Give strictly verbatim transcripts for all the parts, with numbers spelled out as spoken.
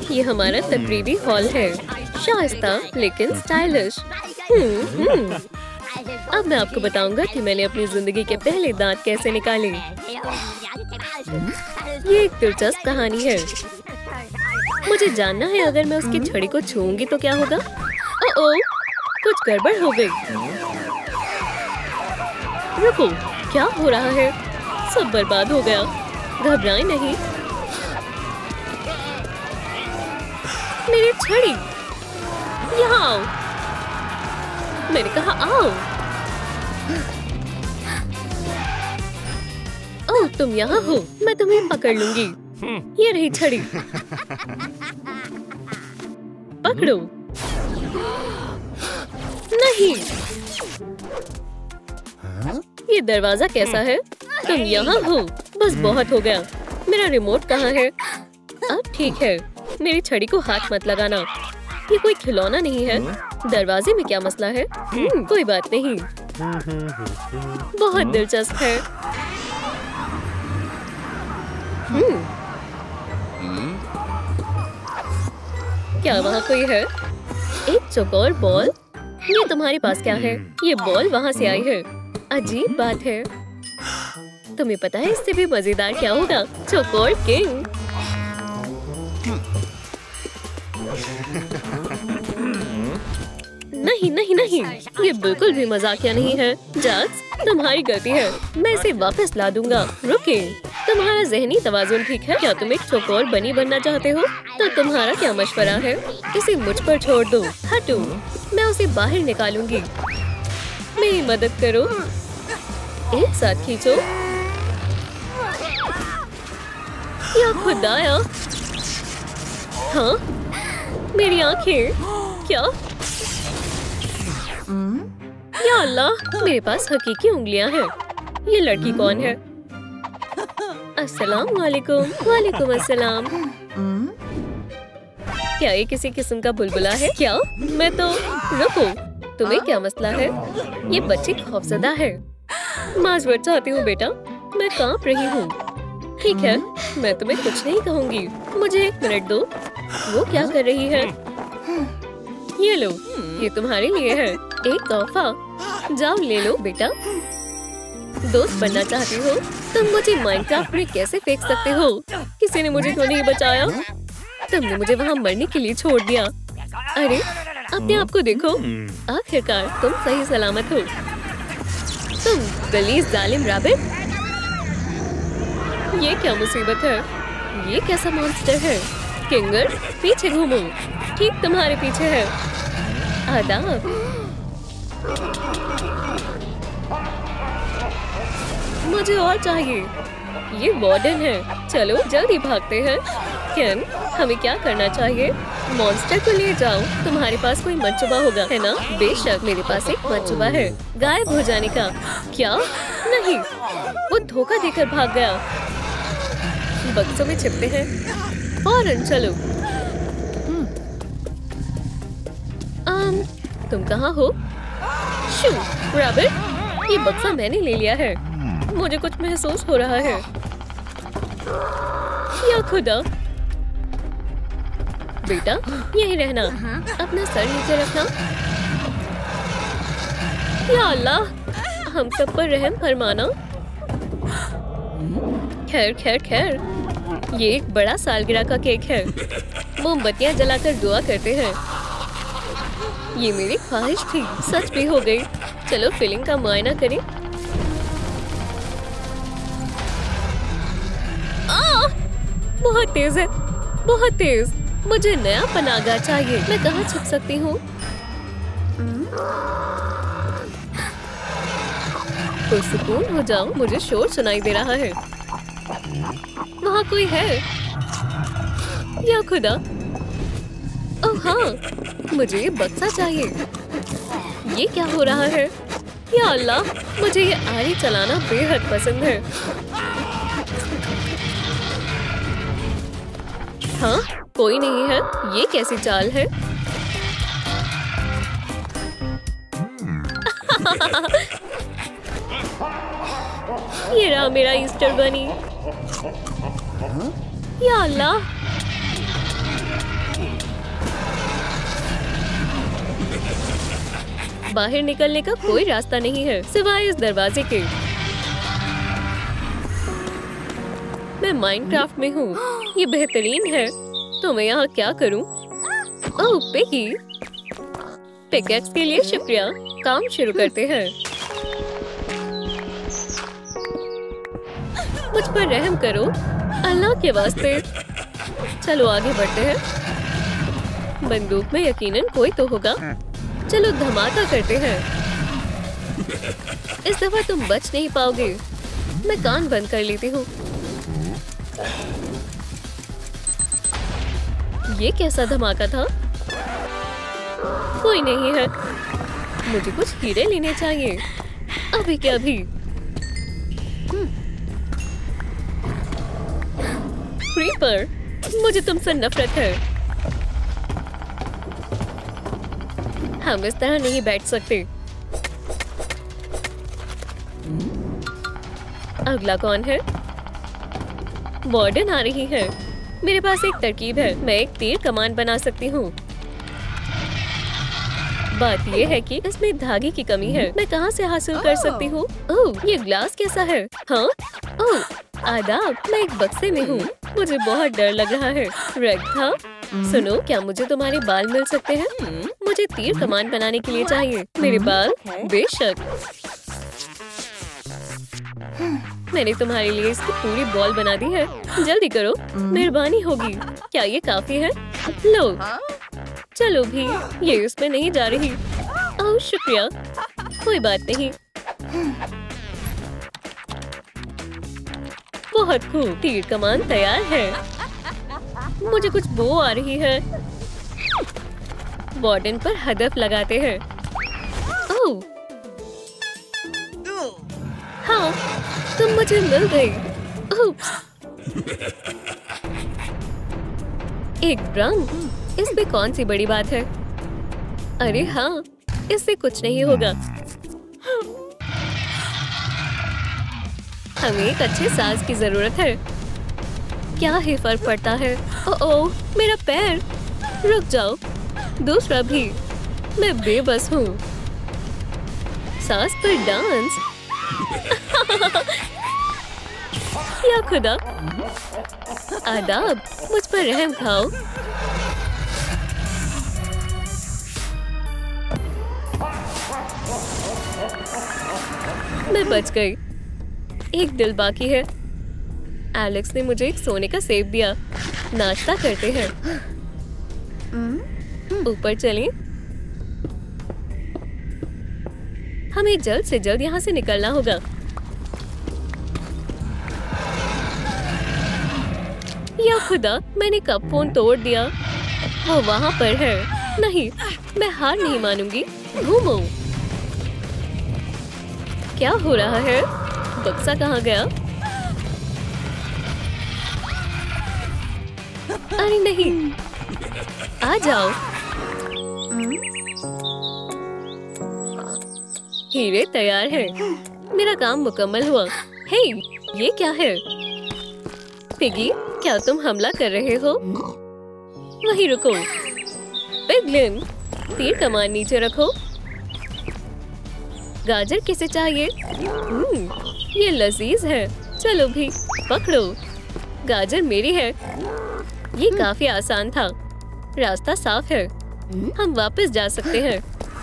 ये हमारा तकरीबी हॉल है, शाइस्ता लेकिन स्टाइलिश। हम्म, हम्म। अब मैं आपको बताऊंगा कि मैंने अपनी जिंदगी के पहले दांत कैसे निकाले। ये एक दिलचस्प कहानी है। मुझे जानना है अगर मैं उसकी छड़ी को छूऊंगी तो क्या होगा। ओ, कुछ गड़बड़ हो गई। रुको, क्या हो रहा है? सब बर्बाद हो गया। घबराएं नहीं। मेरी छड़ी, यहाँ आओ। मैंने कहा आओ। ओह, तुम यहाँ हो। मैं तुम्हें पकड़ लूंगी। ये रही छड़ी। पकड़ो। नहीं। ये दरवाजा कैसा है? तुम यहाँ हो। बस बहुत हो गया। मेरा रिमोट कहाँ है? अब ठीक है। मेरी छड़ी को हाथ मत लगाना। ये कोई खिलौना नहीं है। दरवाजे में क्या मसला है? हम्म, कोई बात नहीं। बहुत दिलचस्प है। हम्म, क्या वहाँ कोई है? एक चौकोर बॉल। ये तुम्हारे पास क्या है? ये बॉल वहाँ से आई है। अजीब बात है। तुम्हें पता है इससे भी मजेदार क्या होगा? चौकोर किंग। नहीं नहीं नहीं, ये बिल्कुल भी मजाकिया नहीं है। जक्स, तुम्हारी गलती है। मैं इसे वापस ला दूंगा। रुके, तुम्हारा जहनी तवाजुन ठीक है? क्या तुम एक चौकोर बनी बनना चाहते हो? तो तुम्हारा क्या मशवरा है? इसे मुझ पर छोड़ दो। हटो, मैं उसे बाहर निकालूंगी। मेरी मदद करो। एक साथ खींचो। या खुदाया। हाँ, मेरी आंखें। क्या? या अल्लाह, मेरे पास हकीकी उंगलियां हैं। ये लड़की कौन है? अस्सलाम वालेकुम। वालेकुम अस्सलाम। क्या ये किसी किस्म का बुलबुला है? क्या? मैं तो रुको, तुम्हें क्या मसला है? ये बच्ची खौफजदा है। माजरत चाहती हूँ बेटा, मैं कांप रही हूँ। ठीक है, मैं तुम्हें कुछ नहीं कहूँगी। मुझे एक मिनट दो। वो क्या कर रही है? ये लो, ये तुम्हारे लिए है। एक तोहफा। जाओ ले लो बेटा। दोस्त बनना चाहती हो? तुम मुझे माइनक्राफ्ट में कैसे फेंक सकते हो? किसी ने मुझे क्यों नहीं बचाया? तुमने मुझे वहाँ मरने के लिए छोड़ दिया। अरे, अपने आप को देखो। आखिरकार तुम सही सलामत हो। तुम गलीज जालिम रैबिट। ये क्या मुसीबत है? ये कैसा मॉन्स्टर है? किंगर, पीछे घूमो। ठीक तुम्हारे पीछे है। आदाब। मुझे और चाहिए। ये वार्डन है। चलो जल्दी भागते हैं। केन, हमें क्या करना चाहिए? मॉन्स्टर को ले जाओ। तुम्हारे पास कोई मंसूबा होगा, है ना? बेशक, मेरे पास एक मंसूबा है। गायब हो जाने का। क्या? नहीं, वो धोखा देकर भाग गया। बक्सों में छिपते हैं। फौरन चलो। आम, तुम कहाँ हो? शू, रैबिट, ये बक्सा मैंने ले लिया है। मुझे कुछ महसूस हो रहा है। या खुदा। बेटा, यहीं रहना। अपना सर नीचे रखना। या अल्लाह, हम सब पर रहम फरमाना। खैर खैर खैर, ये एक बड़ा सालगिरह का केक है। मोमबत्तियां जलाकर दुआ करते हैं। ये मेरी ख्वाहिश थी, सच भी हो गई। चलो फिलिंग का मुआयना करें। आ, बहुत तेज है, बहुत तेज। मुझे नया पनागा चाहिए। मैं कहाँ छुप सकती हूँ? पुरसुकून हो जाओ, मुझे शोर सुनाई दे रहा है। वहाँ कोई है? या खुदा। ओह हाँ, मुझे ये बक्सा चाहिए। ये क्या हो रहा है? या अल्लाह, मुझे ये आरी चलाना बेहद पसंद है। हाँ, कोई नहीं है। ये कैसी चाल है? ये रहा मेरा ईस्टर बनी। या अल्लाह, बाहर निकलने का कोई रास्ता नहीं है सिवाय इस दरवाजे के। मैं माइनक्राफ्ट में हूँ, ये बेहतरीन है। तो मैं यहाँ क्या करूँ? ओह पिगी, पिकैक्स के लिए शुक्रिया। काम शुरू करते हैं। मुझ पर रहम करो अल्लाह के वास्ते। चलो आगे बढ़ते हैं। बंदूक में यकीनन कोई तो होगा। चलो धमाका करते हैं। इस दफा तुम बच नहीं पाओगे। मैं कान बंद कर लेती हूँ। ये कैसा धमाका था? कोई नहीं है। मुझे कुछ हीरे लेने चाहिए अभी के अभी। क्रीपर, मुझे तुमसे नफरत है। हम इस तरह नहीं बैठ सकते। अगला कौन है? वार्डन आ रही है। मेरे पास एक तरकीब है। मैं एक तीर कमान बना सकती हूँ। बात यह है कि इसमें धागे की कमी है। मैं कहाँ से हासिल कर सकती हूँ? ओह, ये ग्लास कैसा है? हाँ, ओह, आदाब। मैं एक बक्से में हूँ। मुझे बहुत डर लग रहा है। रेड था। सुनो, क्या मुझे तुम्हारे बाल मिल सकते हैं? मुझे तीर कमान बनाने के लिए चाहिए। मेरे बाल? बेशक। मैंने तुम्हारे लिए इसकी पूरी बॉल बना दी है। जल्दी करो, मेहरबानी होगी। क्या ये काफी है? लो, चलो भी, ये उसमें नहीं जा रही। ओह शुक्रिया। कोई बात नहीं। बहुत खूब, तीर कमान तैयार है। मुझे कुछ बो आ रही है। वार्डन पर हदफ लगाते हैं। ओह हाँ, तुम मुझे मिल गई। उप्स। एक रंग, इसमें कौन सी बड़ी बात है? अरे हाँ, इससे कुछ नहीं होगा। हमें एक अच्छे साज की जरूरत है। क्या ही फर्क पड़ता है? ओह ओह, मेरा पैर। रुक जाओ, दूसरा भी। मैं बेबस हूँ। साज पर डांस। या खुदा, आदाब। मुझ पर रहम खाओ। मैं बच गई। एक दिल बाकी है। एलेक्स ने मुझे एक सोने का सेब दिया। नाश्ता करते हैं। ऊपर चलें। हमें जल्द से जल्द यहाँ से निकलना होगा। या खुदा, मैंने कब फोन तोड़ दिया। वो वहाँ पर है। नहीं, मैं हार नहीं मानूंगी। घूमो। क्या हो रहा है? बक्सा कहाँ गया? अरे नहीं, आ जाओ। हीरे तैयार है। मेरा काम मुकम्मल हुआ। हे, ये क्या है? पिगी, क्या तुम हमला कर रहे हो? वहीं रुको। पिगलिन, तीर कमान नीचे रखो। गाजर किसे चाहिए? ये लजीज है। चलो भी, पकड़ो। गाजर मेरी है। ये काफी आसान था। रास्ता साफ है। हम वापस जा सकते हैं।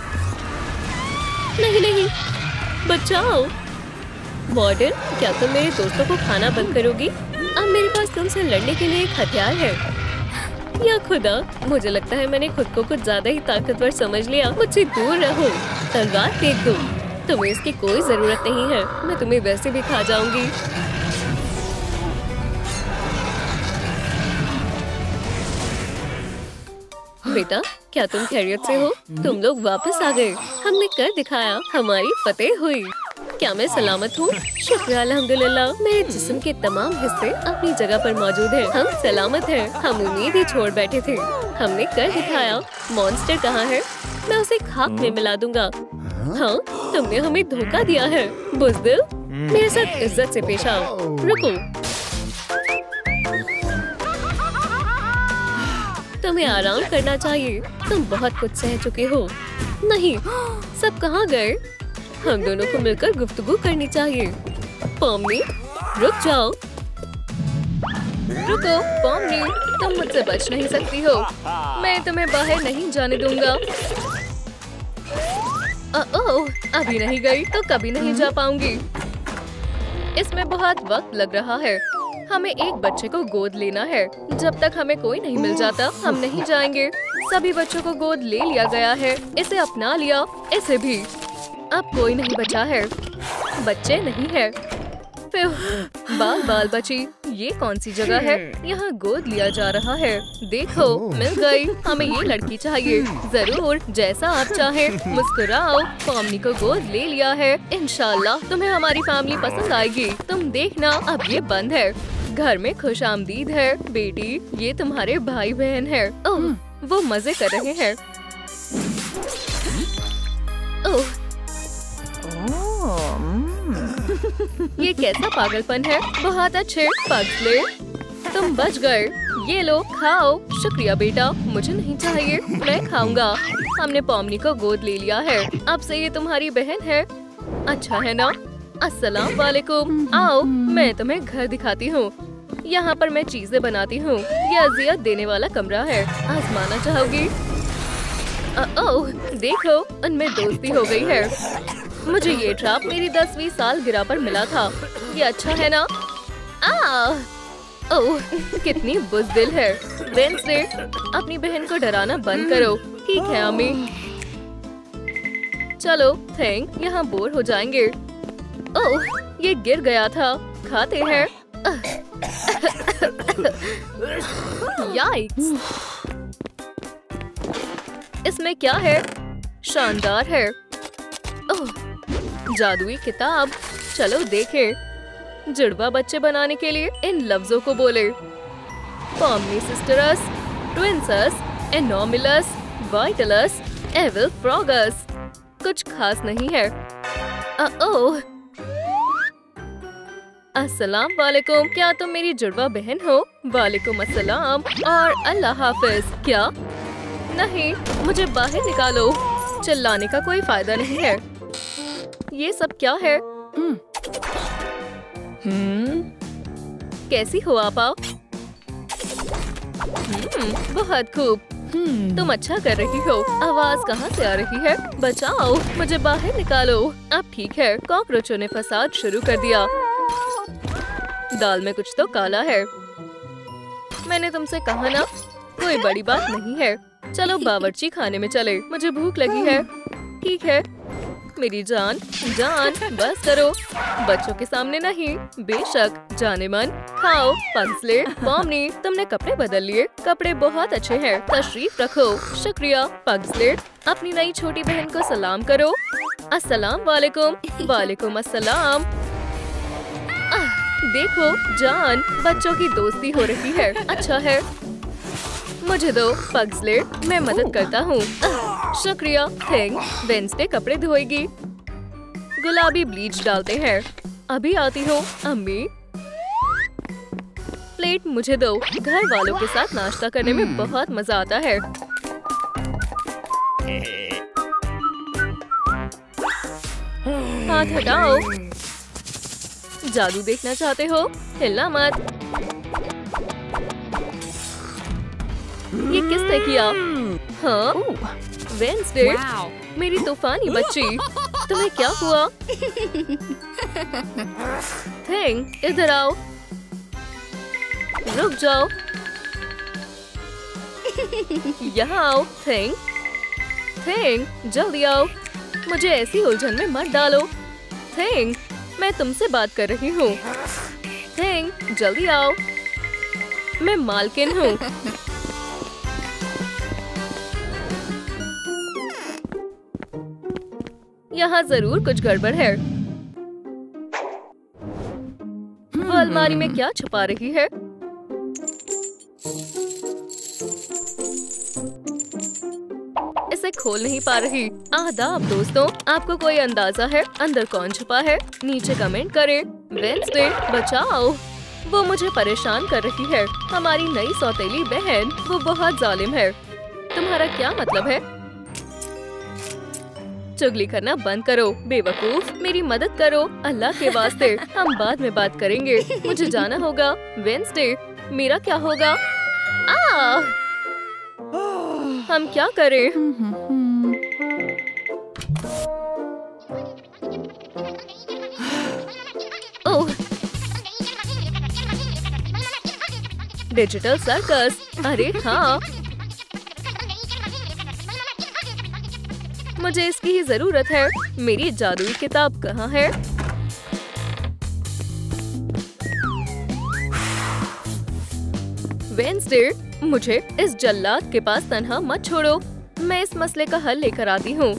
नहीं नहीं, बचाओ। वार्डन, क्या तुम मेरे दोस्तों को खाना बंद करोगी? अब मेरे पास तुमसे लड़ने के लिए एक हथियार है। या खुदा, मुझे लगता है मैंने खुद को कुछ ज्यादा ही ताकतवर समझ लिया। मुझसे दूर रहो। तलवार फेंक दो। तुम्हें इसकी कोई जरूरत नहीं है। मैं तुम्हें वैसे भी खा जाऊंगी। बेटा, क्या तुम खैरियत से हो? तुम लोग वापस आ गए। हमने कर दिखाया। हमारी फतेह हुई। क्या मैं सलामत हूँ? शुक्र अल्हम्दुलिल्लाह। मेरे जिस्म के तमाम हिस्से अपनी जगह पर मौजूद हैं। हम सलामत हैं। हम उम्मीद ही छोड़ बैठे थे। हमने कर दिखाया। मॉन्स्टर कहाँ है? मैं उसे खाक में मिला दूंगा। हाँ, तुमने हमें धोखा दिया है। बुज़दिल, मेरे साथ इज्जत से पेश आओ। रुको। तुम्हें आराम करना चाहिए। तुम बहुत कुछ सह चुके हो। नहीं, सब कहाँ गए? हम दोनों को मिलकर गुफ्तगू करनी चाहिए। पॉमनी, रुक जाओ। रुको पॉमनी, तुम मुझसे बच नहीं सकती हो। मैं तुम्हें बाहर नहीं जाने दूंगा। ओह, अभी नहीं गई तो कभी नहीं जा पाऊंगी। इसमें बहुत वक्त लग रहा है। हमें एक बच्चे को गोद लेना है। जब तक हमें कोई नहीं मिल जाता हम नहीं जाएंगे। सभी बच्चों को गोद ले लिया गया है। इसे अपना लिया, इसे भी। अब कोई नहीं बचा है। बच्चे नहीं है। फिर बाल बाल बची। ये कौन सी जगह है? यहाँ गोद लिया जा रहा है। देखो, मिल गई। हमें ये लड़की चाहिए। जरूर, जैसा आप चाहें। मुस्कुराओ। पॉमनी को गोद ले लिया है। इंशाल्लाह तुम्हें हमारी फैमिली पसंद आएगी। तुम देखना, अब ये बंद है। घर में खुशामदीद है बेटी। ये तुम्हारे भाई बहन है। ओह, वो मजे कर रहे हैं। ओह, ये कैसा पागलपन है? बहुत अच्छे पगले, तुम बच गए। ये लो, खाओ। शुक्रिया बेटा, मुझे नहीं चाहिए, मैं खाऊंगा। हमने पॉमनी को गोद ले लिया है। अब से ये तुम्हारी बहन है। अच्छा है ना? अस्सलाम वालेकुम। आओ, मैं तुम्हें घर दिखाती हूँ। यहाँ पर मैं चीजें बनाती हूँ। ये अजियत देने वाला कमरा है। आजमाना चाहोगी? ओह, देखो, उनमें दोस्ती हो गई है। मुझे ये ट्रैप मेरी दसवीं सालगिरह पर मिला था। ये अच्छा है ना? आह, ओह, कितनी बुज़दिल है। वेंसडे, अपनी बहन को डराना बंद करो। ठीक है अम्मी। चलो, थैंक, यहाँ बोर हो जाएंगे। ओह, ये गिर गया था। खाते हैं। याइक्स! इसमें क्या है? शानदार है। ओह, जादुई किताब। चलो देखें। जुड़वा बच्चे बनाने के लिए इन लफ्जों को बोले। पॉमनी सिस्टरस, ट्विंसस, एनोमिलस, वाइटलस, एविल फ्रॉगस। कुछ खास नहीं है। ओह, अस्सलाम वालेकुम। क्या तुम मेरी जुड़वा बहन हो? वालेकुम अस्सलाम और अल्लाह हाफिज। क्या? नहीं, मुझे बाहर निकालो। चिल्लाने का कोई फायदा नहीं है। ये सब क्या है? हम्म, कैसी हो आपा? हम्म, बहुत खूब। तुम अच्छा कर रही हो। आवाज कहाँ से आ रही है? बचाओ, मुझे बाहर निकालो। अब ठीक है। कॉकरोचों ने फसाद शुरू कर दिया। दाल में कुछ तो काला है। मैंने तुमसे कहा ना, कोई बड़ी बात नहीं है। चलो बावर्ची खाने में चले। मुझे भूख लगी है। ठीक है मेरी जान। जान, बस करो। बच्चों के सामने नहीं। बेशक, जाने मन। खाओ। पंसले, पॉमनी, तुमने कपड़े बदल लिए। कपड़े बहुत अच्छे हैं। तशरीफ रखो। शुक्रिया। पग्सले, अपनी नई छोटी बहन को सलाम करो। अस्सलाम वालेकुम। वालेकुम अस्सलाम। आह, देखो जान, बच्चों की दोस्ती हो रही है। अच्छा है। मुझे दो पग्सले, मैं मदद करता हूँ। शुक्रिया। थैंक। वेंसडे कपड़े धोएगी। गुलाबी ब्लीच डालते हैं। अभी आती हूँ अम्मी। प्लेट मुझे दो। घर वालों के साथ नाश्ता करने में बहुत मजा आता है। हाथ हटाओ। जादू देखना चाहते हो? हिलना मत। ये किसने किया? हाँ, वेंसडे, मेरी तूफानी बच्ची। तुम्हें क्या हुआ? थैंक, इधर आओ। रुक जाओ। यहाँ आओ। थैंक, थैंक, जल्दी आओ। मुझे ऐसी उलझन में मत डालो। थैंक, मैं तुमसे बात कर रही हूँ। थैंक, जल्दी आओ। मैं मालकिन हूँ। यहाँ जरूर कुछ गड़बड़ है। वो अलमारी में क्या छुपा रही है? इसे खोल नहीं पा रही। आदाब दोस्तों, आपको कोई अंदाजा है अंदर कौन छुपा है? नीचे कमेंट करें। वेंसडे, बचाओ। वो मुझे परेशान कर रही है। हमारी नई सौतेली बहन, वो बहुत जालिम है। तुम्हारा क्या मतलब है? चुगली करना बंद करो बेवकूफ। मेरी मदद करो अल्लाह के वास्ते। हम बाद में बात करेंगे। मुझे जाना होगा। वेंसडे, मेरा क्या होगा? आ! हम क्या करें? Oh, digital circus. अरे हाँ, मुझे इसकी ही जरूरत है। मेरी जादुई किताब कहाँ है? वेंसडे, मुझे इस जल्लाद के पास तन्हा मत छोड़ो। मैं इस मसले का हल लेकर आती हूँ।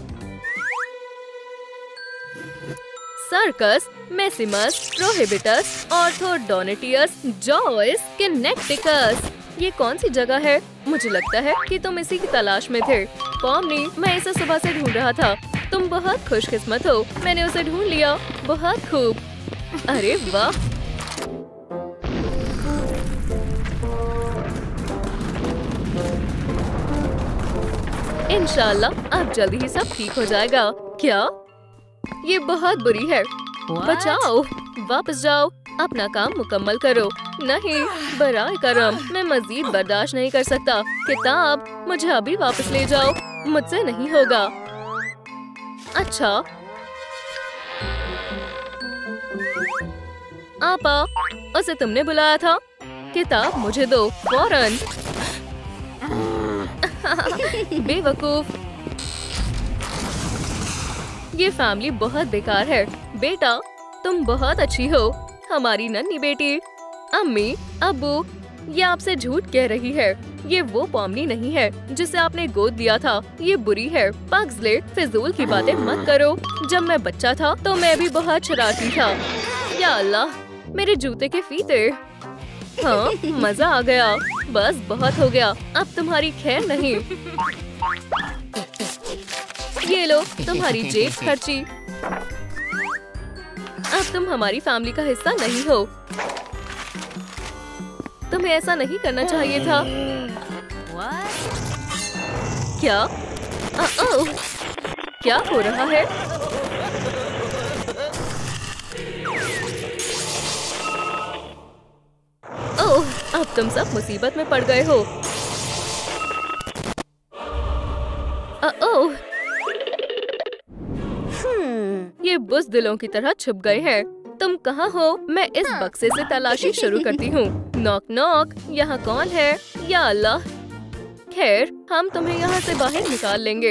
सर्कस, मैसिमस, प्रोहिबिटस, ऑर्थोडोनेटियस, जॉयस, किनेक्टिकस। ये कौन सी जगह है? मुझे लगता है कि तुम इसी की तलाश में थे। पॉमनी, मैं इसे सुबह से ढूंढ रहा था। तुम बहुत खुशकिस्मत हो, मैंने उसे ढूंढ लिया। बहुत खूब। अरे वाह, इंशाल्लाह अब जल्दी ही सब ठीक हो जाएगा। क्या? ये बहुत बुरी है। बचाओ, वापस जाओ, अपना काम मुकम्मल करो। नहीं, बराए करम, मैं मजीद बर्दाश्त नहीं कर सकता। किताब, मुझे अभी वापस ले जाओ। मुझसे नहीं होगा। अच्छा, आपा, उसे तुमने बुलाया था। किताब मुझे दो फौरन। बेवकूफ, ये फैमिली बहुत बेकार है। बेटा, तुम बहुत अच्छी हो, हमारी नन्ही बेटी। अम्मी, अब्बू, ये आपसे झूठ कह रही है। ये वो पॉमनी नहीं है जिसे आपने गोद दिया था। ये बुरी है। पग्सले, फिजूल की बातें मत करो। जब मैं बच्चा था तो मैं भी बहुत शरारती था। या अल्लाह, मेरे जूते के फीते। हाँ, मजा आ गया। बस बहुत हो गया, अब तुम्हारी खैर नहीं। ये लो तुम्हारी जेब खर्ची। अब तुम हमारी फैमिली का हिस्सा नहीं हो। तुम्हें ऐसा नहीं करना चाहिए था। क्या? ओ, क्या हो रहा है? ओह, अब तुम सब मुसीबत में पड़ गए हो। ओह, ये बुज़दिलों की तरह छुप गए हैं। तुम कहाँ हो? मैं इस बक्से से तलाशी शुरू करती हूँ। नॉक नॉक, यहाँ कौन है? या अल्लाह, खैर हम तुम्हें यहाँ से बाहर निकाल लेंगे।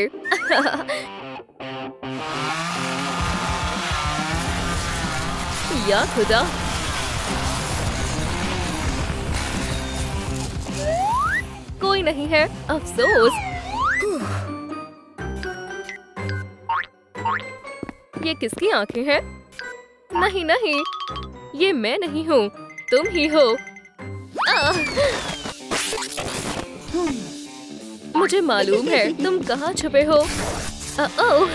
या खुदा, कोई नहीं है, अफसोस। ये किसकी आंखें हैं? नहीं नहीं, ये मैं नहीं हूँ, तुम ही हो। आह! मुझे मालूम है तुम कहाँ छुपे हो। ओह!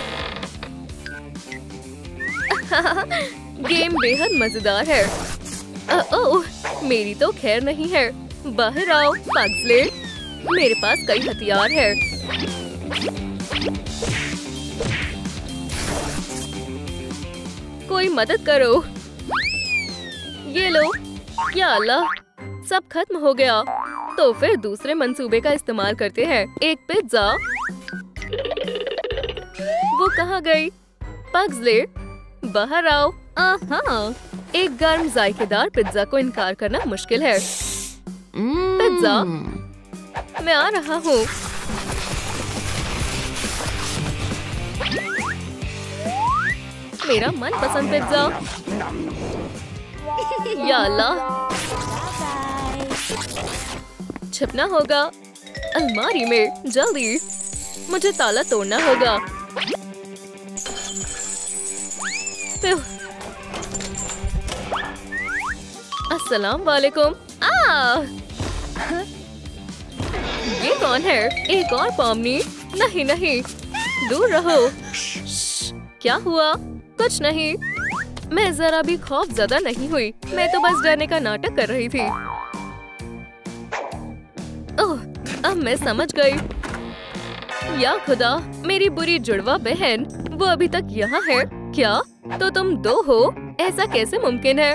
गेम बेहद मजेदार है। ओह! मेरी तो खैर नहीं है। बाहर आओ पग्सले, मेरे पास कई हथियार है। कोई मदद करो। ये लो। या अल्लाह, सब खत्म हो गया। तो फिर दूसरे मंसूबे का इस्तेमाल करते हैं। एक पिज्जा। वो कहाँ गई? पग्सले, बाहर आओ। आहा, एक गर्म जायकेदार पिज्जा को इनकार करना मुश्किल है। पिज्जा, मैं आ रहा हूँ। मेरा मनपसंद पिज्जा। या अल्लाह, छिपना होगा अलमारी में। जल्दी, मुझे ताला तोड़ना होगा। अस्सलाम वालेकुम। आ! ये कौन है? एक और पॉमनी? नहीं नहीं, दूर रहो। क्या हुआ? कुछ नहीं, मैं जरा भी खौफज़दा नहीं हुई। मैं तो बस डरने का नाटक कर रही थी। ओह, अब मैं समझ गई। या खुदा, मेरी बुरी जुड़वा बहन, वो अभी तक यहाँ है क्या? तो तुम दो हो, ऐसा कैसे मुमकिन है?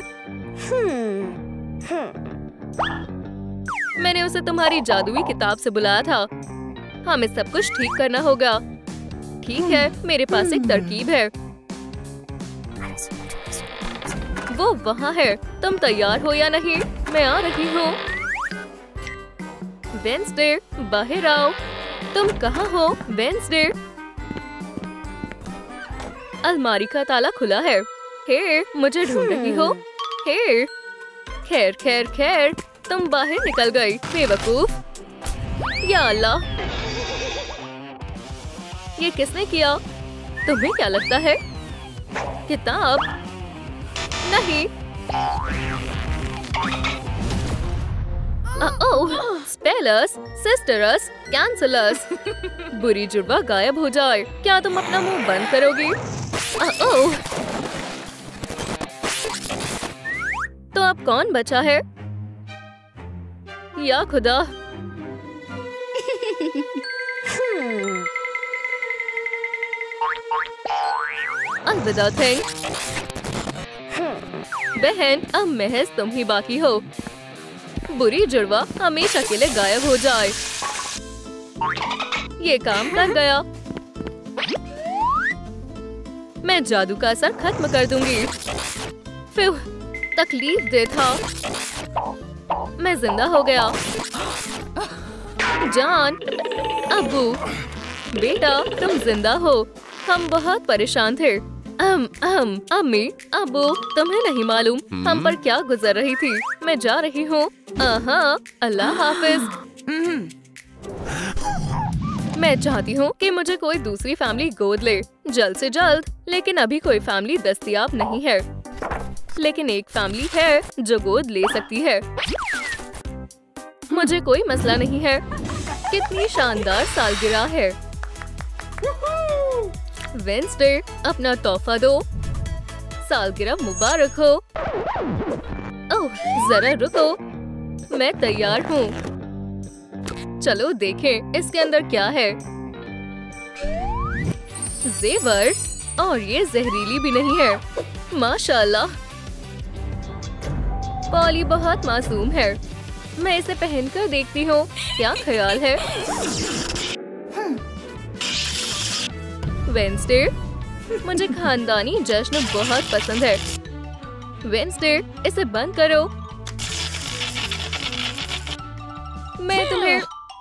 मैंने उसे तुम्हारी जादुई किताब से बुलाया था। हमें सब कुछ ठीक करना होगा। ठीक है, मेरे पास एक तरकीब है। वो वहाँ है। तुम तैयार हो या नहीं? मैं आ रही हूँ। वेंसडे, बाहर आओ। तुम कहाँ हो वेंसडे? अलमारी का ताला खुला है। हे, मुझे ढूंढ रही हो? हे, खैर खैर खैर, तुम बाहर निकल गई बेवकूफ। या अल्लाह, ये किसने किया? तुम्हें क्या लगता है? किताब नहीं। Oh, spellers, sisters, cancellers. बुरी जुड़वा गायब हो जाए। क्या तुम अपना मुंह बंद करोगी? ओह, तो अब कौन बचा है? या खुदा। अलविदा थिंग। बहन, अब महज तुम ही बाकी हो। बुरी जुड़वा हमेशा के लिए गायब हो जाए। ये काम कर गया। मैं जादू का असर खत्म कर दूंगी। फिर तकलीफ दे था। मैं जिंदा हो गया। जान, अब्बू, बेटा, तुम जिंदा हो। हम बहुत परेशान थे। अम, अम, अम्मी, अब्बू, तुम्हें नहीं मालूम हम पर क्या गुजर रही थी। मैं जा रही हूँ। हाँ, अल्लाह हाफिज। मैं चाहती हूँ कि मुझे कोई दूसरी फैमिली गोद ले, जल्द से जल्द। लेकिन अभी कोई फैमिली दस्तयाब नहीं है। लेकिन एक फैमिली है जो गोद ले सकती है। मुझे कोई मसला नहीं है। कितनी शानदार सालगिरह है। वेंसडे, अपना तोहफा दो। सालगिरह मुबारक हो। ओह, जरा रुको, मैं तैयार हूँ। चलो देखें इसके अंदर क्या है। जेवर, और ये जहरीली भी नहीं है। माशाल्लाह, पॉली बहुत मासूम है। मैं इसे पहनकर देखती हूँ। क्या ख्याल है? वेंसडे, मुझे खानदानी जश्न बहुत पसंद है। वेंसडे, इसे बंद करो। मैं तुम्हें।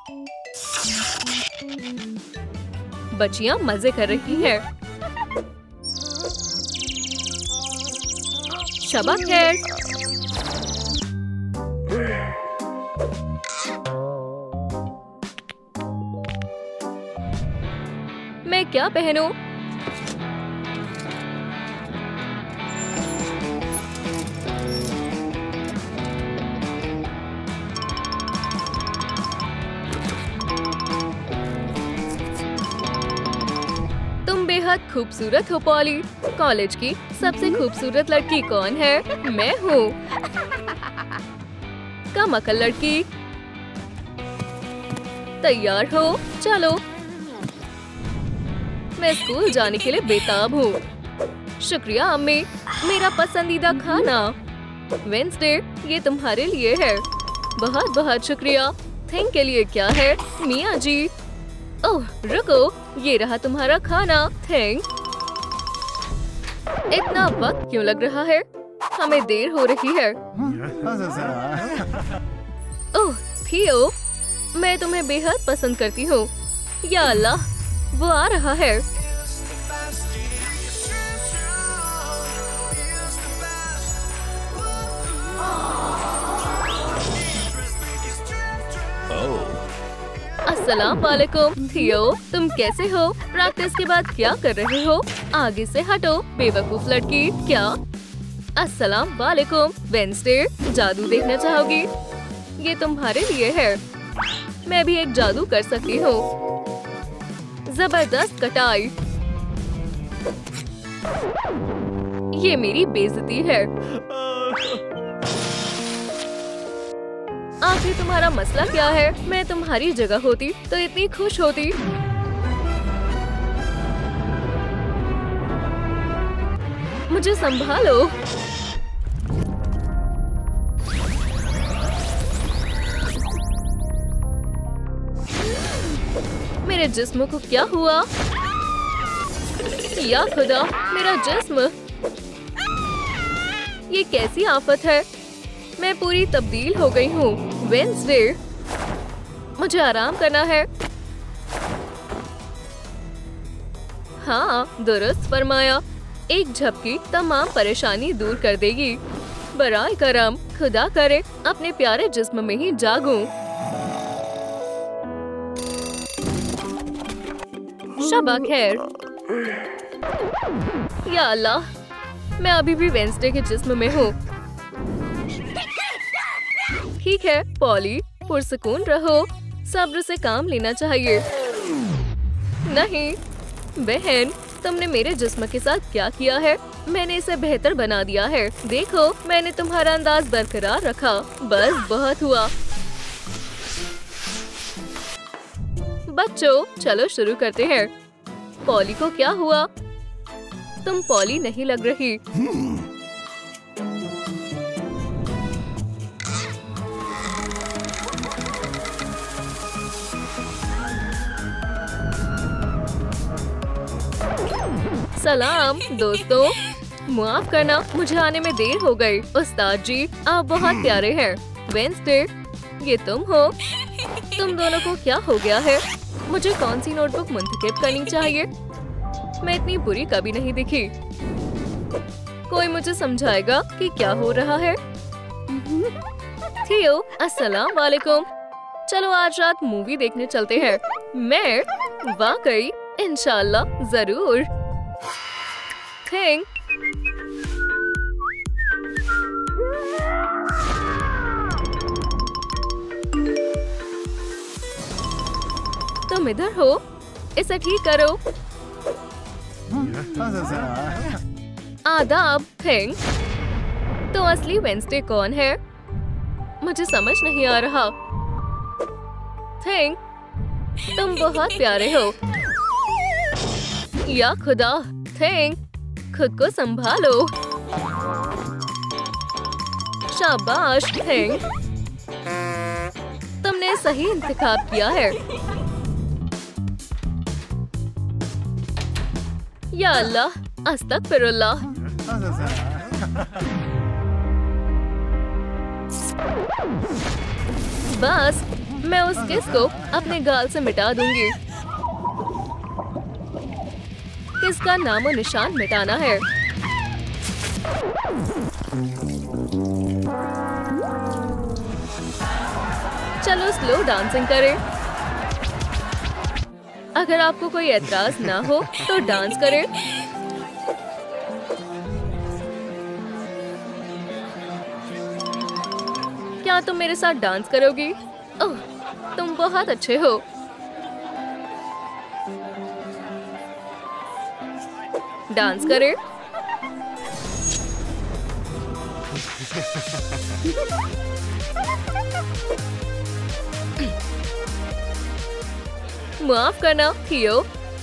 बच्चियां मजे कर रही हैं। शबा खैर। मैं क्या पहनूं? तुम बेहद खूबसूरत हो पॉली। कॉलेज की सबसे खूबसूरत लड़की कौन है? मैं हूँ। कम अकल लड़की। तैयार हो? चलो। मैं स्कूल जाने के लिए बेताब हूँ। शुक्रिया अम्मी, मेरा पसंदीदा खाना। वेंसडे, ये तुम्हारे लिए है। बहुत बहुत शुक्रिया। थैंक के लिए क्या है मियाँ जी? ओह रुको, ये रहा तुम्हारा खाना। थैंक। इतना वक्त क्यों लग रहा है? हमें देर हो रही है। ओह थियो, मैं तुम्हें बेहद पसंद करती हूँ। या अल्लाह, वो आ रहा है। अस्सलाम वालेकुम थियो, तुम कैसे हो? प्रैक्टिस के बाद क्या कर रहे हो? आगे से हटो बेवकूफ लड़की। क्या? अस्सलाम वालेकुम। वेंसडे, जादू देखना चाहोगी? ये तुम्हारे लिए है। मैं भी एक जादू कर सकती हूँ। जबरदस्त कटाई। ये मेरी बेइज्जती है। आखिर तुम्हारा मसला क्या है? मैं तुम्हारी जगह होती तो इतनी खुश होती। मुझे संभालो। मेरे जिस्म को क्या हुआ? या खुदा, मेरा जिस्म! ये कैसी आफत है? मैं पूरी तब्दील हो गई हूँ। वेंसडे, मुझे आराम करना है। हाँ, दुरुस्त फरमाया। एक झपकी तमाम परेशानी दूर कर देगी। बराए करम, खुदा करे अपने प्यारे जिस्म में ही जागूं। शबा खैर। या अल्लाह, मैं अभी भी वेंसडे के जिस्म में हूँ। ठीक है पॉली, पुरसुकून रहो। सब्र से काम लेना चाहिए। नहीं बहन, तुमने मेरे जिस्म के साथ क्या किया है? मैंने इसे बेहतर बना दिया है। देखो, मैंने तुम्हारा अंदाज बरकरार रखा। बस बहुत हुआ। बच्चों, चलो शुरू करते हैं। पॉली को क्या हुआ? तुम पॉली नहीं लग रही। सलाम दोस्तों, माफ करना, मुझे आने में देर हो गई। उस्ताद जी, आप बहुत प्यारे हैं। वेंसडे, ये तुम हो? तुम दोनों को क्या हो गया है? मुझे कौन सी नोटबुक मुंतखब करनी चाहिए? मैं इतनी बुरी कभी नहीं दिखी। कोई मुझे समझाएगा कि क्या हो रहा है? थियो, अस्सलाम वालेकुम। चलो आज रात मूवी देखने चलते हैं। मैं वाकई, इंशाल्लाह, जरूर। थिंक तुम इधर हो? इसे ठीक करो। आदाब। थिंक, तो असली वेंसडे कौन है? मुझे समझ नहीं आ रहा। थिंक, तुम बहुत प्यारे हो। या खुदा, थिंक, खुद को संभालो। शाबाश थिंक, तुमने सही इंतखाब किया है। या अल्लाह, अस्तगफिरुल्लाह। बस, मैं उस किस को अपने गाल से मिटा दूंगी। किसका नामो निशान मिटाना है। चलो स्लो डांसिंग करें। अगर आपको कोई एतराज ना हो तो डांस करें। क्या तुम मेरे साथ डांस करोगी? ओह, तुम बहुत अच्छे हो। डांस करें। माफ करना थियो।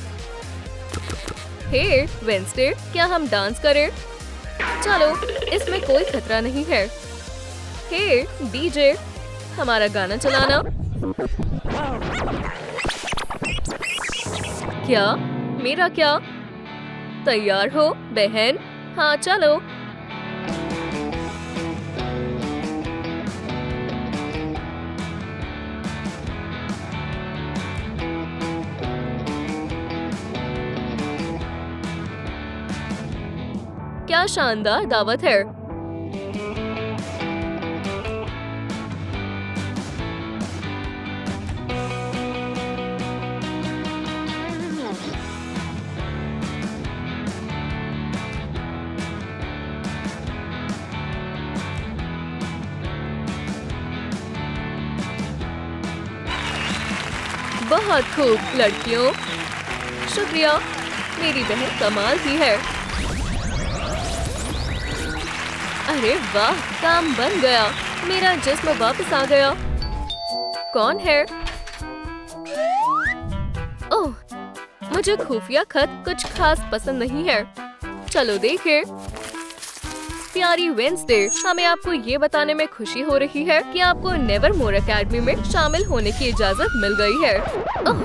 हे वेंसडे, क्या हम डांस करें? चलो, इसमें कोई खतरा नहीं है। हे डीजे, हमारा गाना चलाना। क्या? मेरा क्या? तैयार हो बहन? हाँ चलो। क्या शानदार दावत है। बहुत खूब लड़कियों। शुक्रिया, मेरी बहन कमाल की है। अरे वाह, काम बन गया। मेरा जिस्म वापस आ गया। कौन है? ओह, मुझे खुफिया खत कुछ खास पसंद नहीं है। चलो देखें। प्यारी वेंसडे, हमें आपको ये बताने में खुशी हो रही है कि आपको नेवरमोर एकेडमी में शामिल होने की इजाजत मिल गई है। ओह!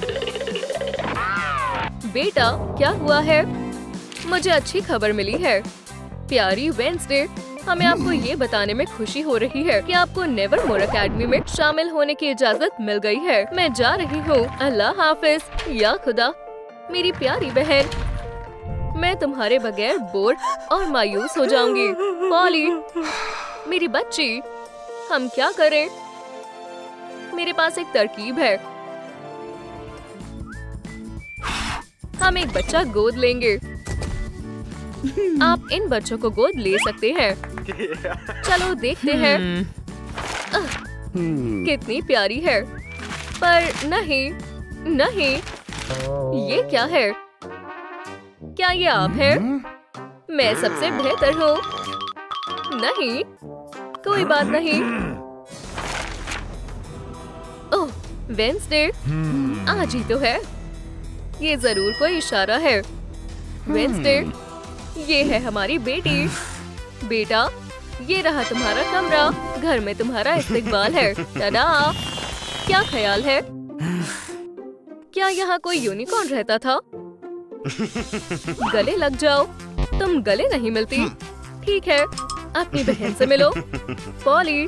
बेटा, क्या हुआ है? मुझे अच्छी खबर मिली है। प्यारी वेंसडे, हमें आपको ये बताने में खुशी हो रही है कि आपको नेवरमोर एकेडमी में शामिल होने की इजाजत मिल गई है। मैं जा रही हूँ। अल्लाह हाफिज। या खुदा, मेरी प्यारी बहन, मैं तुम्हारे बगैर बोर और मायूस हो जाऊंगी। पॉली, मेरी बच्ची, हम क्या करें? मेरे पास एक तरकीब है। हम एक बच्चा गोद लेंगे। आप इन बच्चों को गोद ले सकते हैं। चलो देखते हैं। आह, कितनी प्यारी है। पर नहीं, नहीं, ये क्या है? क्या ये आप हैं? मैं सबसे बेहतर हूँ। नहीं, कोई बात नहीं। ओह, वेंसडे, आज ही तो है। ये जरूर कोई इशारा है। वेंसडे, ये है हमारी बेटी। बेटा, ये रहा तुम्हारा कमरा। घर में तुम्हारा इस्तेकबाल है। टाडा! क्या ख्याल है? क्या यहाँ कोई यूनिकॉर्न रहता था? गले लग जाओ। तुम गले नहीं मिलती। ठीक है, अपनी बहन से मिलो। पॉली,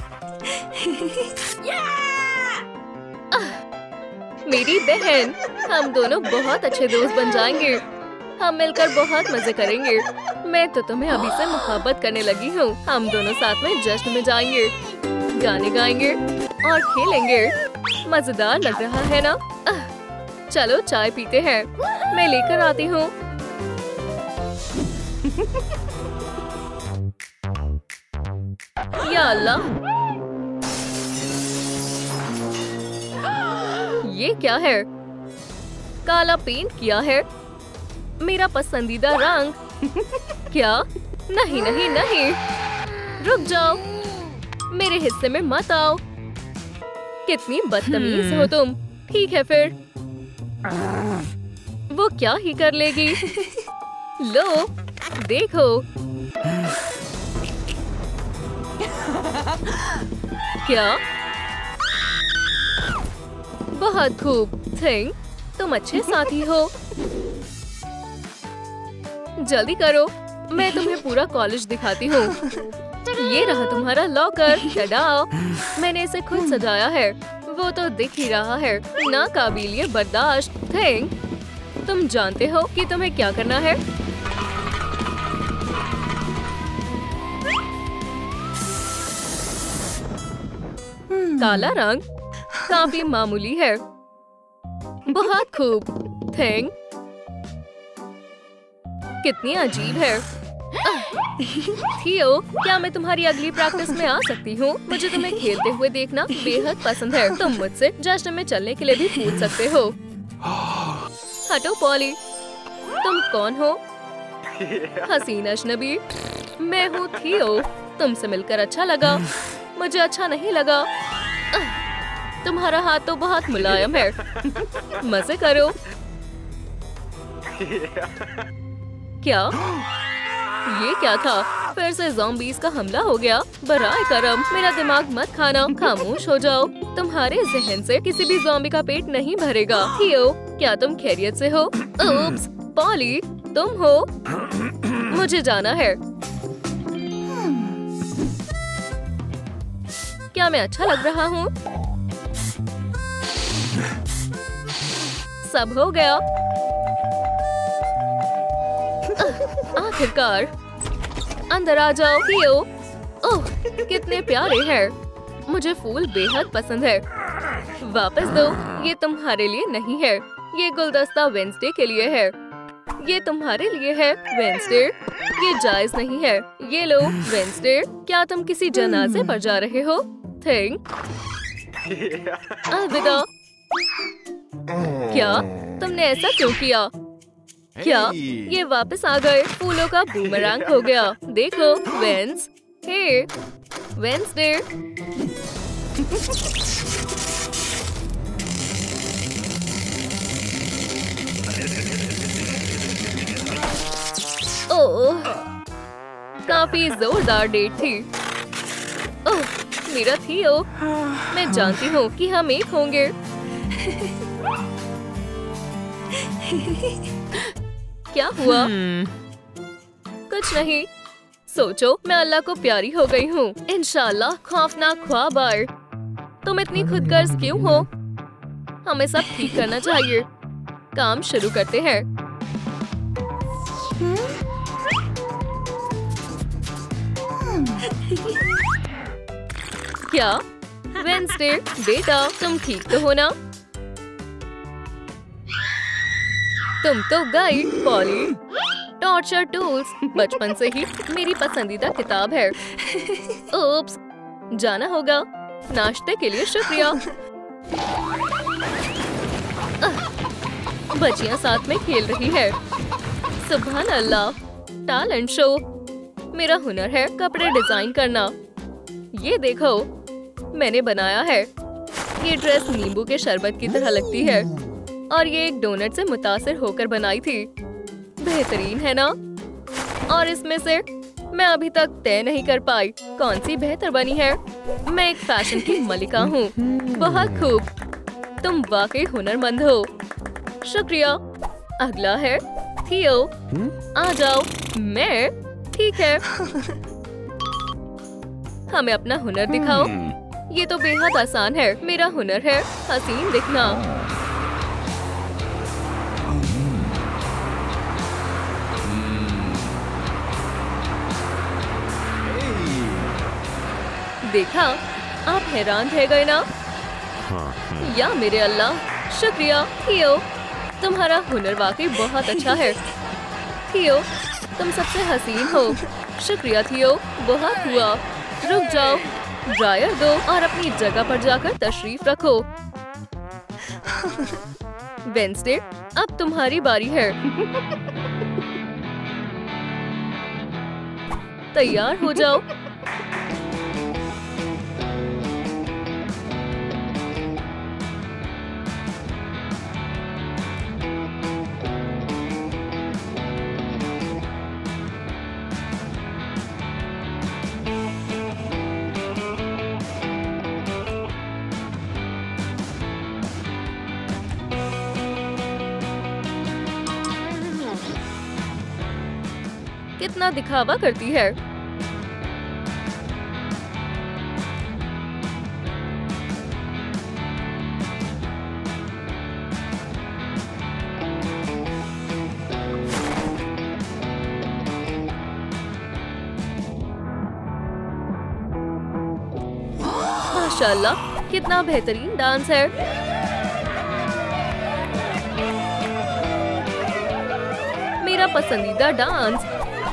मेरी बहन, हम दोनों बहुत अच्छे दोस्त बन जाएंगे। हम मिलकर बहुत मजे करेंगे। मैं तो तुम्हें अभी से मोहब्बत करने लगी हूँ। हम दोनों साथ में जश्न में जाएंगे, गाने गाएंगे और खेलेंगे। मजेदार लग रहा है ना? आह, चलो चाय पीते हैं। मैं लेकर आती हूँ। या अल्लाह, ये क्या है? काला पेंट किया है। मेरा पसंदीदा रंग। क्या? नहीं नहीं नहीं, रुक जाओ। मेरे हिस्से में मत आओ। कितनी बदतमीज हो तुम। ठीक है फिर, वो क्या ही कर लेगी। लो, देखो। क्या? बहुत खूब। थिंक, तुम अच्छे साथी हो। जल्दी करो, मैं तुम्हें पूरा कॉलेज दिखाती हूँ। ये रहा तुम्हारा लॉकर। टाडा! मैंने इसे खुद सजाया है। वो तो दिख ही रहा है। ना काबिलिए बर्दाश्त। थिंक, तुम जानते हो कि तुम्हें क्या करना है? काला रंग काफी मामूली है। बहुत खूब। थिंक, कितनी अजीब है। थियो, क्या मैं तुम्हारी अगली प्रैक्टिस में आ सकती हूँ? मुझे तुम्हें खेलते हुए देखना बेहद पसंद है। तुम मुझसे जश्न में चलने के लिए भी पूछ सकते हो। हटो पॉली, तुम कौन हो? हसीन अजनबी। मैं हूँ थियो। तुमसे मिलकर अच्छा लगा। मुझे अच्छा नहीं लगा। तुम्हारा हाथ तो बहुत मुलायम है। मजे करो। क्या? ये क्या था? फिर से ज़ॉम्बीज़ का हमला हो गया। बराए करम, मेरा दिमाग मत खाना। खामोश हो जाओ। तुम्हारे जहन से किसी भी ज़ॉम्बी का पेट नहीं भरेगा। थियो, क्या तुम खैरियत से हो? उप्स, पॉली, तुम हो? मुझे जाना है। क्या मैं अच्छा लग रहा हूँ? सब हो गया। आखिरकार, अंदर आ जाओ। थियो, ओह, कितने प्यारे हैं। मुझे फूल बेहद पसंद है। वापस दो। ये तुम्हारे लिए नहीं है। ये गुलदस्ता वेंसडे के लिए है। ये तुम्हारे लिए है वेंसडे। ये जायज नहीं है। ये लो वेंसडे। क्या तुम किसी जनाजे पर जा रहे हो? थिंक, अलविदा। क्या? तुमने ऐसा क्यों किया? क्या? ये वापस आ गए। फूलों का बूमरैंग हो गया। देखो वेंस। हे वेंसडे। ओह, काफी जोरदार डेट थी। ओह, मेरा थियो। मैं जानती हूँ कि हम एक होंगे। क्या हुआ? कुछ नहीं। सोचो, मैं अल्लाह को प्यारी हो गई हूँ। इंशाल्लाह खौफनाक ख्वाब आए। तुम इतनी खुदगर्ज क्यों हो? हमें सब ठीक करना चाहिए। काम शुरू करते हैं। क्या? वेंसडे, बेटा तुम ठीक तो हो ना? तुम तो गाइड पॉली। टॉर्चर टूल्स बचपन से ही मेरी पसंदीदा किताब है। ओप्स, जाना होगा। नाश्ते के लिए शुक्रिया। बच्चियां साथ में खेल रही है। सुभान अल्लाह, टैलेंट शो। मेरा हुनर है कपड़े डिजाइन करना। ये देखो, मैंने बनाया है। ये ड्रेस नींबू के शरबत की तरह लगती है और ये एक डोनट से मुतासिर होकर बनाई थी। बेहतरीन है ना? और इसमें से मैं अभी तक तय नहीं कर पाई कौन सी बेहतर बनी है। मैं एक फैशन की मलिका हूँ। बहुत खूब, तुम वाकई हुनरमंद हो। शुक्रिया। अगला है थियो। आ जाओ। मैं ठीक है। हमें अपना हुनर दिखाओ। ये तो बेहद आसान है। मेरा हुनर है हसीन दिखना। देखा? आप हैरान रह गए ना? या मेरे अल्लाह, शुक्रिया थियो। तुम्हारा हुनर वाकई बहुत अच्छा है। थियो, तुम सबसे हसीन हो। शुक्रिया थियो, बहुत हुआ। रुक जाओ, ड्रायर दो और अपनी जगह पर जाकर तशरीफ रखो। वेंसडे, अब तुम्हारी बारी है। तैयार हो जाओ। कितना दिखावा करती है। माशाल्लाह, कितना बेहतरीन डांस है। मेरा पसंदीदा डांस।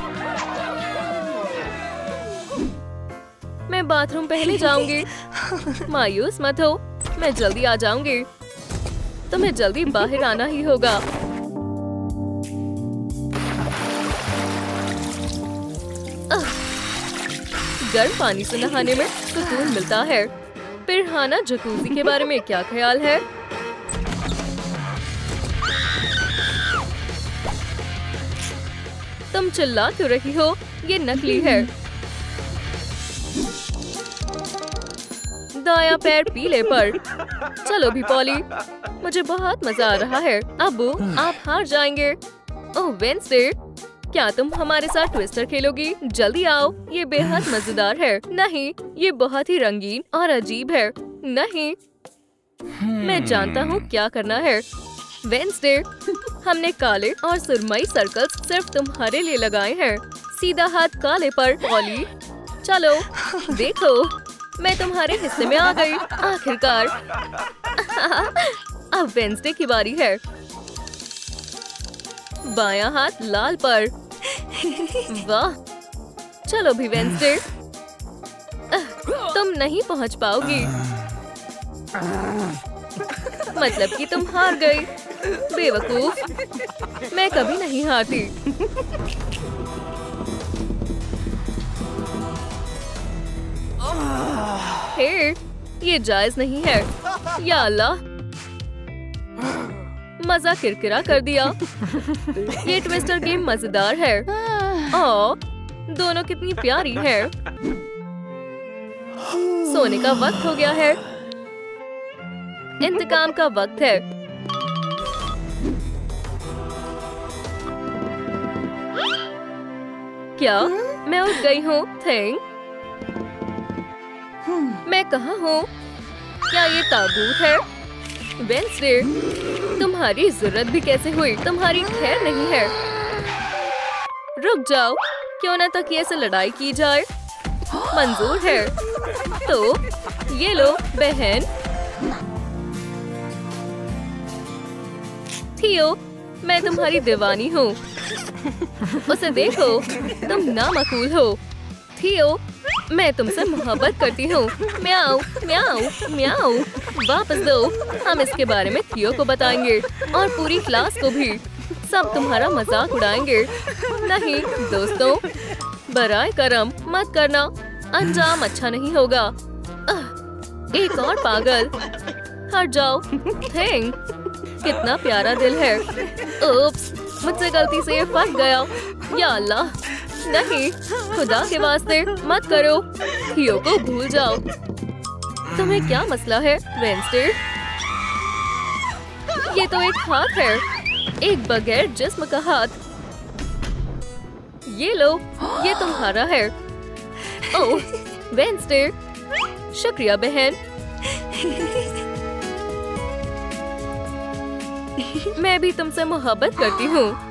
मैं बाथरूम पहले जाऊंगी। मायूस मत हो, मैं जल्दी आ जाऊंगी। तुम्हें जल्दी बाहर आना ही होगा। गर्म पानी से नहाने में सुकून मिलता है। फिर हाना जकूज़ी के बारे में क्या ख्याल है? तुम चिल्ला क्यों रही हो? ये नकली है। दाया पैर पीले पर। चलो भी पॉली, मुझे बहुत मजा आ रहा है। अबू, आप हार जाएंगे। ओह वेंसडे, क्या तुम हमारे साथ ट्विस्टर खेलोगी? जल्दी आओ, ये बेहद मजेदार है। नहीं, ये बहुत ही रंगीन और अजीब है। नहीं, मैं जानता हूँ क्या करना है। वेंसडे, हमने काले और सुरमई सर्कल्स सिर्फ तुम्हारे लिए लगाए हैं। सीधा हाथ काले पर। पॉली, चलो देखो, मैं तुम्हारे हिस्से में आ गई आखिरकार। अब वेंसडे की बारी है। बायां हाथ लाल पर। वाह, चलो भी वेंसडे। तुम नहीं पहुंच पाओगी। मतलब कि तुम हार गई। बेवकूफ, मैं कभी नहीं हारती। हे, ये जायज नहीं है। या अल्लाह, मजा किरकिरा कर दिया। ये ट्विस्टर गेम मजेदार है। ओ, दोनों कितनी प्यारी है। सोने का वक्त हो गया है। इंतकाम का वक्त है। क्या मैं उठ गई हूँ? थैंक। मैं कहाँ हूँ? क्या ये ताबूत है? वेंसडे, तुम्हारी जरूरत भी कैसे हुई? तुम्हारी खैर नहीं है। रुक जाओ, क्यों ना तकिए से लड़ाई की जाए? मंजूर है। तो ये लो बहन। थियो, मैं तुम्हारी दीवानी हूँ। उसे देखो, तुम नामकूल हो। थियो, मैं तुमसे मोहब्बत करती हूँ। म्याऊ, म्याऊ, म्याऊ। वापस दो। हम इसके बारे में थियो को बताएंगे और पूरी क्लास को भी। सब तुम्हारा मजाक उड़ाएंगे। नहीं दोस्तों, बराए करम मत करना, अंजाम अच्छा नहीं होगा। आह, एक और पागल। हट जाओ। थैंक। कितना प्यारा दिल है। उप्स, मुझसे गलती से ये फट गया। या अल्लाह, नहीं, खुदा के वास्ते मत करो। थियो को भूल जाओ। तुम्हें क्या मसला है वेंसडे? ये तो एक हाथ है, एक बगैर जिस्म का हाथ। ये लो, ये तुम्हारा है। ओह वेंसडे, शुक्रिया बहन। मैं भी तुमसे मोहब्बत करती हूँ।